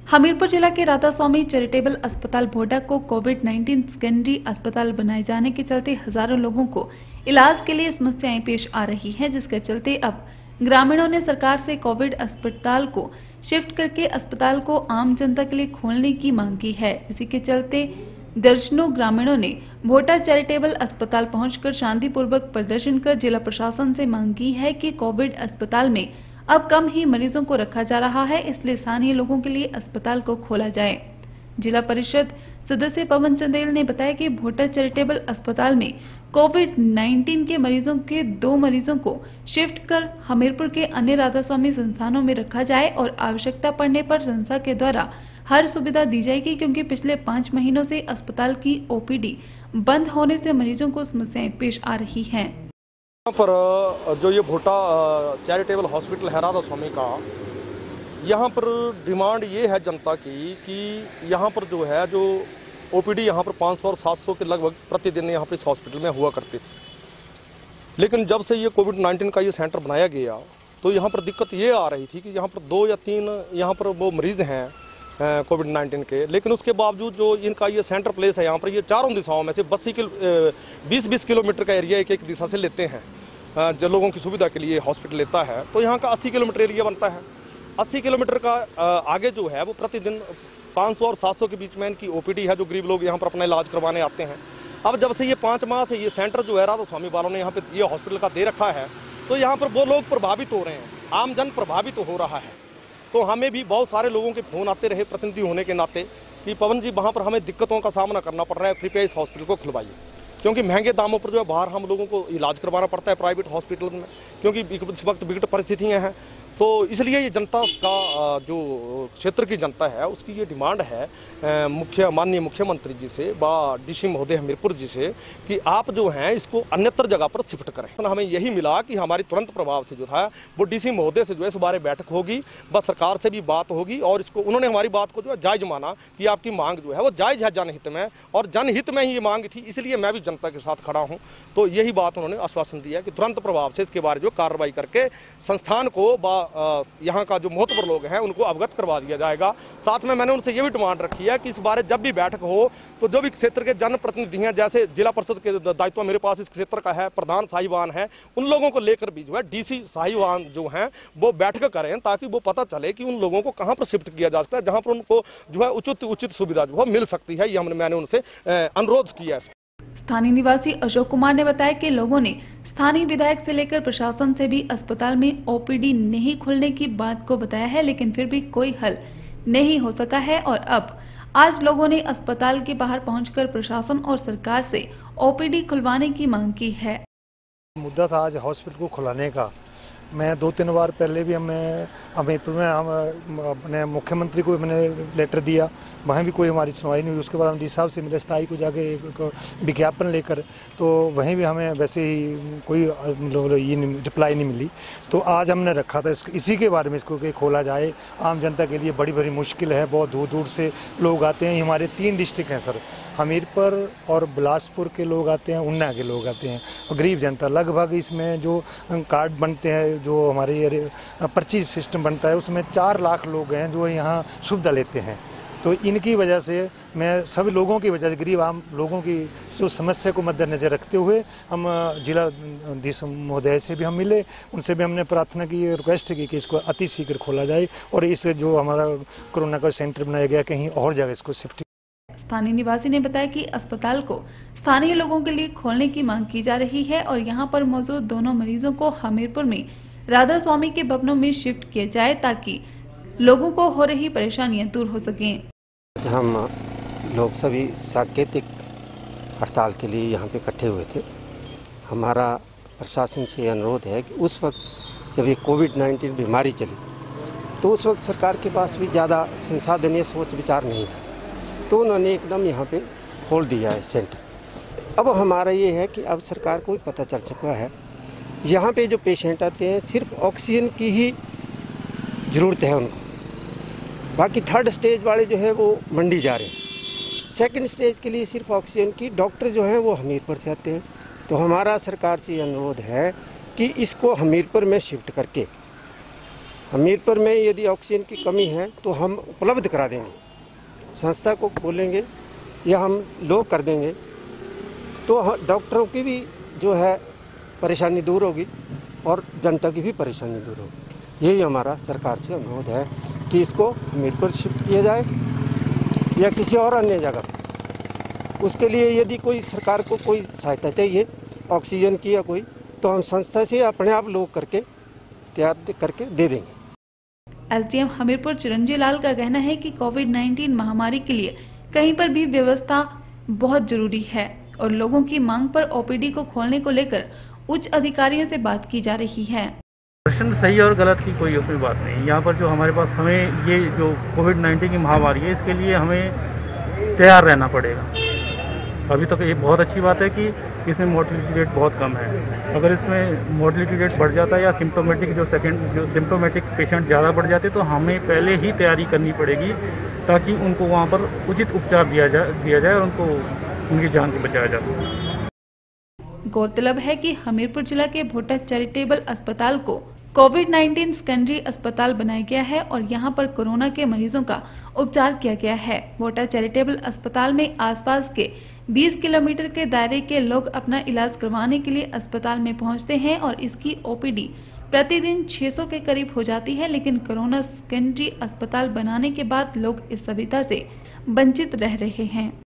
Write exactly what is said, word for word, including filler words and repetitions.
हमीरपुर जिला के राधा स्वामी चैरिटेबल अस्पताल भोटा को कोविड उन्नीस सेकेंडरी अस्पताल बनाए जाने के चलते हजारों लोगों को इलाज के लिए समस्याएं पेश आ रही हैं, जिसके चलते अब ग्रामीणों ने सरकार से कोविड अस्पताल को शिफ्ट करके अस्पताल को आम जनता के लिए खोलने की मांग की है। इसी के चलते दर्जनों ग्रामीणों ने भोटा चैरिटेबल अस्पताल पहुंचकर शांतिपूर्वक प्रदर्शन कर जिला प्रशासन से मांग की है कि कोविड अस्पताल में अब कम ही मरीजों को रखा जा रहा है, इसलिए स्थानीय लोगों के लिए अस्पताल को खोला जाए। जिला परिषद सदस्य पवन चंदेल ने बताया कि भोटा चैरिटेबल अस्पताल में कोविड उन्नीस के मरीजों के दो मरीजों को शिफ्ट कर हमीरपुर के अन्य राधा स्वामी संस्थानों में रखा जाए और आवश्यकता पड़ने पर संस्था के द्वारा हर सुविधा दी जाएगी, क्योंकि पिछले पाँच महीनों से अस्पताल की ओपीडी बंद होने से मरीजों को समस्याएं पेश आ रही हैं। यहाँ पर जो ये भोटा चैरिटेबल हॉस्पिटल है राधा स्वामी का, यहाँ पर डिमांड ये है जनता की कि यहाँ पर जो है जो ओपीडी यहाँ पर पाँच सौ और सात सौ के लगभग प्रतिदिन यहाँ पर इस हॉस्पिटल में हुआ करती थी। लेकिन जब से ये कोविड उन्नीस का ये सेंटर बनाया गया तो यहाँ पर दिक्कत ये आ रही थी कि यहाँ पर दो या तीन यहाँ पर वो मरीज़ हैं कोविड उन्नीस के, लेकिन उसके बावजूद जो इनका ये सेंटर प्लेस है यहाँ पर ये चारों दिशाओं में से बस्सी किलो बीस बीस किलोमीटर का एरिया एक एक दिशा से लेते हैं। जो लोगों की सुविधा के लिए हॉस्पिटल लेता है तो यहाँ का अस्सी किलोमीटर एरिया बनता है। अस्सी किलोमीटर का आगे जो है वो प्रतिदिन पाँच सौ और सात सौ के बीच में इनकी ओपीडी है, जो गरीब लोग यहाँ पर अपना इलाज करवाने आते हैं। अब जब से ये पाँच माह से ये सेंटर जो है राधा स्वामी वालों ने यहाँ पे ये हॉस्पिटल का दे रखा है तो यहाँ पर वो लोग प्रभावित हो रहे हैं, आम जन प्रभावित हो रहा है। तो हमें भी बहुत सारे लोगों के फ़ोन आते रहे प्रतिनिधि होने के नाते कि पवन जी वहाँ पर हमें दिक्कतों का सामना करना पड़ रहा है, कृपया इस हॉस्पिटल को खुलवाइए, क्योंकि महंगे दामों पर जो है बाहर हम लोगों को इलाज करवाना पड़ता है प्राइवेट हॉस्पिटल में, क्योंकि इस वक्त विकट परिस्थितियाँ हैं। तो इसलिए ये जनता का जो क्षेत्र की जनता है उसकी ये डिमांड है मुख्य माननीय मुख्यमंत्री जी से व डीसी महोदय हमीरपुर जी से कि आप जो हैं इसको अन्यत्र जगह पर शिफ्ट करें। तो हमें यही मिला कि हमारी तुरंत प्रभाव से जो था वो डीसी महोदय से जो है इस बारे बैठक होगी, व सरकार से भी बात होगी और इसको उन्होंने हमारी बात को जो है जायज़ माना कि आपकी मांग जो है वो जायज़ है जनहित में, और जनहित में ही ये मांग थी, इसलिए मैं भी जनता के साथ खड़ा हूँ। तो यही बात उन्होंने आश्वासन दिया कि तुरंत प्रभाव से इसके बारे जो कार्रवाई करके संस्थान को व यहाँ का जो महत्वपूर्ण लोग हैं उनको अवगत करवा दिया जाएगा। साथ में मैंने उनसे ये भी डिमांड रखी है कि इस बारे जब भी बैठक हो तो जो भी क्षेत्र के जनप्रतिनिधि हैं, जैसे जिला परिषद के दायित्व मेरे पास इस क्षेत्र का है, प्रधान साहिवान है, उन लोगों को लेकर भी जो है डीसी साहिवान जो हैं वो बैठक करें, ताकि वो पता चले कि उन लोगों को कहाँ पर शिफ्ट किया जा सकता है, जहाँ पर उनको जो है उचित उचित सुविधा जो है मिल सकती है। ये हमने मैंने उनसे अनुरोध किया है। स्थानीय निवासी अशोक कुमार ने बताया कि लोगों ने स्थानीय विधायक से लेकर प्रशासन से भी अस्पताल में ओपीडी नहीं खुलने की बात को बताया है, लेकिन फिर भी कोई हल नहीं हो सका है और अब आज लोगों ने अस्पताल के बाहर पहुंचकर प्रशासन और सरकार से ओपीडी खुलवाने की मांग की है। मुद्दा था आज हॉस्पिटल को खुलाने का। मैं दो तीन बार पहले भी हमें हमीरपुर में हम अपने मुख्यमंत्री को मैंने लेटर दिया, वहाँ भी कोई हमारी सुनवाई नहीं हुई। उसके बाद हम डी साहब से मिले स्थायी को जाके एक विज्ञापन लेकर, तो वहीं भी हमें वैसे ही कोई ये रिप्लाई नहीं मिली। तो आज हमने रखा था इसको, इसी के बारे में इसको कि खोला जाए। आम जनता के लिए बड़ी बड़ी मुश्किल है, बहुत दूर दूर से लोग आते हैं। हमारे तीन डिस्ट्रिक्ट हैं सर, हमीरपुर और बिलासपुर के लोग आते हैं, उन्ना के लोग आते हैं, और गरीब जनता लगभग इसमें जो कार्ड बनते हैं, जो हमारे पर्ची सिस्टम बनता है, उसमें चार लाख लोग हैं जो यहाँ सुविधा लेते हैं। तो इनकी वजह से मैं सभी लोगों की वजह से गरीब आम लोगों की समस्या को मद्देनजर रखते हुए हम जिला अधीश महोदय से भी हम मिले, उनसे भी हमने प्रार्थना की, रिक्वेस्ट की कि इसको अति शीघ्र खोला जाए और इस जो हमारा कोरोना का सेंटर बनाया गया कहीं और जगह इसको शिफ्ट। स्थानीय निवासी ने बताया कि अस्पताल को स्थानीय लोगों के लिए खोलने की मांग की जा रही है और यहाँ पर मौजूद दोनों मरीजों को हमीरपुर में राधा स्वामी के भवनों में शिफ्ट किया जाए, ताकि लोगों को हो रही परेशानियां दूर हो सकें। हम लोग सभी सांकेतिक हड़ताल के लिए यहाँ पे इकट्ठे हुए थे। हमारा प्रशासन से अनुरोध है कि उस वक्त जब ये कोविड उन्नीस बीमारी चली तो उस वक्त सरकार के पास भी ज़्यादा संसाधनीय सोच विचार नहीं था, तो उन्होंने एकदम यहाँ पे खोल दिया है सेंटर। अब हमारा ये है कि अब सरकार को भी पता चल चुका है, यहाँ पे जो पेशेंट आते हैं सिर्फ ऑक्सीजन की ही ज़रूरत है उनको, बाकी थर्ड स्टेज वाले जो है वो मंडी जा रहे हैं। सेकंड स्टेज के लिए सिर्फ ऑक्सीजन की डॉक्टर जो हैं वो हमीरपुर से आते हैं। तो हमारा सरकार से अनुरोध है कि इसको हमीरपुर में शिफ्ट करके हमीरपुर में यदि ऑक्सीजन की कमी है तो हम उपलब्ध करा देंगे, संस्था को खोलेंगे या हम लोग कर देंगे, तो डॉक्टरों की भी जो है परेशानी दूर होगी और जनता की भी परेशानी दूर होगी। यही हमारा सरकार से अनुरोध है कि इसको हमीरपुर शिफ्ट किया जाए या किसी और अन्य जगह पर। उसके लिए यदि कोई सरकार को कोई सहायता चाहिए ऑक्सीजन की या कोई, तो हम संस्था से अपने आप लोग करके तैयार करके दे देंगे। एसडीएम हमीरपुर चिरंजी लाल का कहना है कि कोविड नाइन्टीन महामारी के लिए कहीं पर भी व्यवस्था बहुत जरूरी है और लोगों की मांग पर ओपीडी को खोलने को लेकर उच्च अधिकारियों से बात की जा रही है। प्रश्न सही और गलत की कोई उसमें बात नहीं। यहाँ पर जो हमारे पास हमें ये जो कोविड नाइन्टीन की महामारी है, इसके लिए हमें तैयार रहना पड़ेगा। अभी तक तो ये बहुत अच्छी बात है कि इसमें मोर्टेलिटी रेट बहुत कम है। अगर इसमें मोर्टेलिटी रेट बढ़ जाता है या सिम्टोमेटिक जो सेकेंड जो सिम्टोमेटिक पेशेंट ज़्यादा बढ़ जाते तो हमें पहले ही तैयारी करनी पड़ेगी ताकि उनको वहाँ पर उचित उपचार दिया जाए दिया जाए और उनको उनकी जान को बचाया जा सके। गौरतलब है कि हमीरपुर जिला के भोटा चैरिटेबल अस्पताल को कोविड नाइन्टीन सेकेंडरी अस्पताल बनाया गया है और यहां पर कोरोना के मरीजों का उपचार किया गया है। भोटा चैरिटेबल अस्पताल में आसपास के बीस किलोमीटर के दायरे के लोग अपना इलाज करवाने के लिए अस्पताल में पहुंचते हैं और इसकी ओपीडी प्रतिदिन छह सौ के करीब हो जाती है, लेकिन कोरोना सेकेंडरी अस्पताल बनाने के बाद लोग इस सुविधा से वंचित रह रहे हैं।